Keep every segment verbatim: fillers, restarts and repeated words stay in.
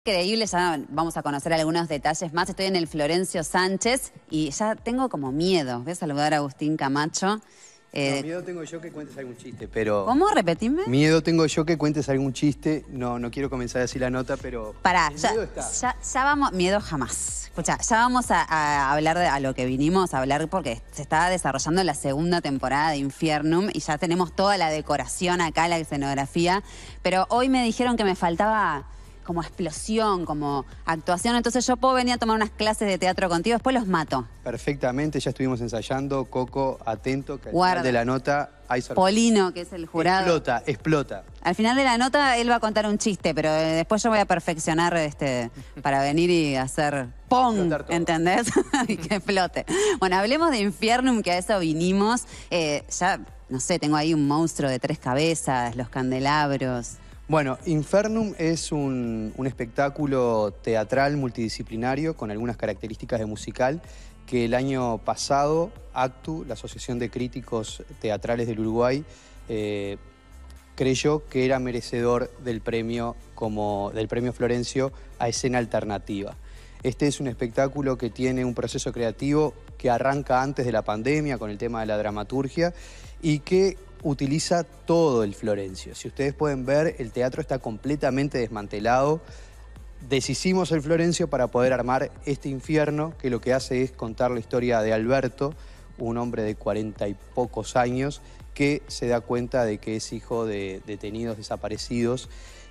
Increíble, ya vamos a conocer algunos detalles más. Estoy en el Florencio Sánchez y ya tengo como miedo. Voy a saludar a Agustín Camacho. Eh, no, miedo tengo yo que cuentes algún chiste, pero... ¿Cómo? Repetime. Miedo tengo yo que cuentes algún chiste. No, no quiero comenzar así la nota, pero... Pará, ya, ya, ya vamos... Miedo jamás. Escucha, ya vamos a, a hablar de a lo que vinimos a hablar porque se está desarrollando la segunda temporada de Infiernum y ya tenemos toda la decoración acá, la escenografía. Pero hoy me dijeron que me faltaba... como explosión, como actuación. Entonces yo puedo venir a tomar unas clases de teatro contigo, después los mato. Perfectamente, ya estuvimos ensayando. Coco, atento, que al final de la nota hay sorpresa. Polino, que es el jurado. Explota, explota. Al final de la nota él va a contar un chiste, pero después yo voy a perfeccionar este para venir y hacer ¡pong! ¿Entendés? Y que explote. Bueno, hablemos de Infiernum, que a eso vinimos. Eh, ya, no sé, tengo ahí un monstruo de tres cabezas, los candelabros... Bueno, Infiernum es un, un espectáculo teatral multidisciplinario con algunas características de musical que el año pasado ACTU, la Asociación de Críticos Teatrales del Uruguay, eh, creyó que era merecedor del premio, como, del premio Florencio a escena alternativa. Este es un espectáculo que tiene un proceso creativo que arranca antes de la pandemia con el tema de la dramaturgia y que utiliza todo el Florencio. Si ustedes pueden ver, el teatro está completamente desmantelado. Deshicimos el Florencio para poder armar este infierno, que lo que hace es contar la historia de Alberto, un hombre de cuarenta y pocos años, que se da cuenta de que es hijo de detenidos desaparecidos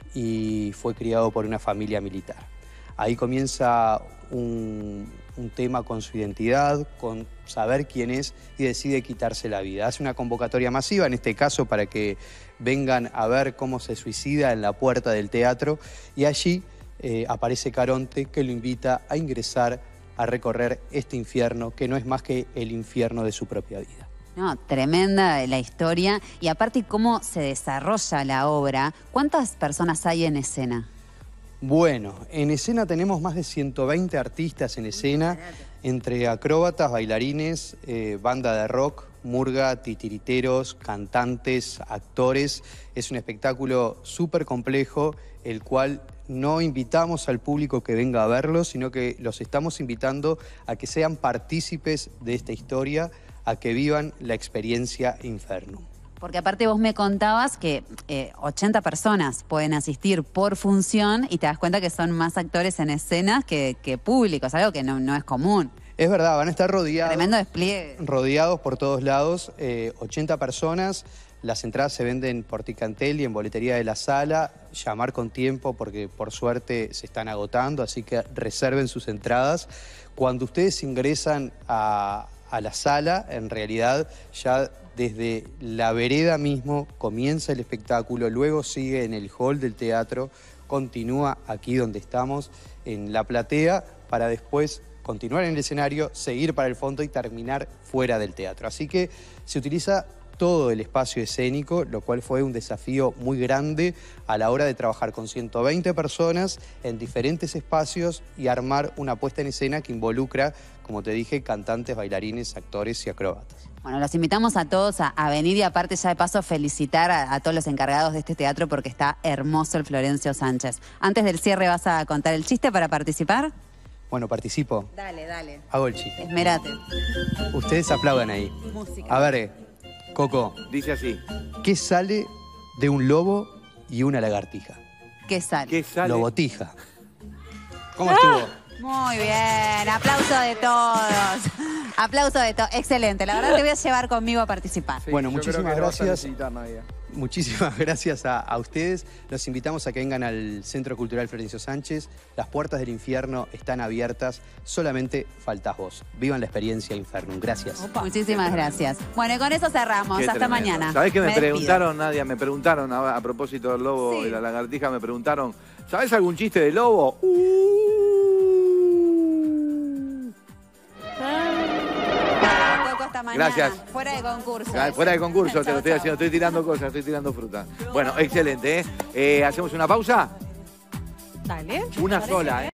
y fue criado por una familia militar. Ahí comienza un, un tema con su identidad, con saber quién es y decide quitarse la vida. Hace una convocatoria masiva, en este caso para que vengan a ver cómo se suicida en la puerta del teatro y allí eh, aparece Caronte que lo invita a ingresar a recorrer este infierno que no es más que el infierno de su propia vida. No, tremenda la historia y aparte cómo se desarrolla la obra. ¿Cuántas personas hay en escena? Bueno, en escena tenemos más de ciento veinte artistas en escena, entre acróbatas, bailarines, eh, banda de rock, murga, titiriteros, cantantes, actores. Es un espectáculo súper complejo, el cual no invitamos al público que venga a verlo, sino que los estamos invitando a que sean partícipes de esta historia, a que vivan la experiencia Infernum. Porque aparte vos me contabas que eh, ochenta personas pueden asistir por función y te das cuenta que son más actores en escenas que, que públicos, algo que no, no es común. Es verdad, van a estar rodeados. Tremendo despliegue. Rodeados por todos lados, eh, ochenta personas. Las entradas se venden por Ticantel y en boletería de la sala. Llamar con tiempo porque por suerte se están agotando, así que reserven sus entradas. Cuando ustedes ingresan a, a la sala, en realidad ya desde la vereda mismo comienza el espectáculo, luego sigue en el hall del teatro, continúa aquí donde estamos, en la platea, para después continuar en el escenario, seguir para el fondo y terminar fuera del teatro. Así que se utiliza todo el espacio escénico, lo cual fue un desafío muy grande a la hora de trabajar con ciento veinte personas en diferentes espacios y armar una puesta en escena que involucra, como te dije, cantantes, bailarines, actores y acróbatas. Bueno, los invitamos a todos a, a venir y aparte ya de paso felicitar a, a todos los encargados de este teatro porque está hermoso el Florencio Sánchez. Antes del cierre, ¿vas a contar el chiste para participar? Bueno, participo. Dale, dale. Hago el chiste. Esmerate. Ustedes aplaudan ahí. Música. A ver, Coco. Dice así. ¿Qué sale de un lobo y una lagartija? ¿Qué sale? ¿Qué sale? Lobotija. ¿Cómo estuvo? Muy bien, aplauso de todos. Aplauso de todos. Excelente, la verdad te voy a llevar conmigo a participar. Sí, bueno, muchísimas gracias. No Muchísimas gracias a, a ustedes. Los invitamos a que vengan al Centro Cultural Florencio Sánchez. Las puertas del infierno están abiertas. Solamente faltás vos. Vivan la experiencia Infernum. Gracias. Opa. Muchísimas gracias. Bueno, y con eso cerramos. Qué Hasta tremendo. mañana. ¿Sabés que me, me preguntaron, Nadia? Me preguntaron a, a propósito del lobo Sí. y la lagartija, me preguntaron, ¿sabés algún chiste de lobo? Uh. Gracias. Fuera de concurso. Ah, fuera de concurso, chau, te lo estoy chau. haciendo, estoy tirando cosas, estoy tirando fruta. Bueno, excelente, ¿eh? eh ¿Hacemos una pausa? Dale. Una sola, ¿eh?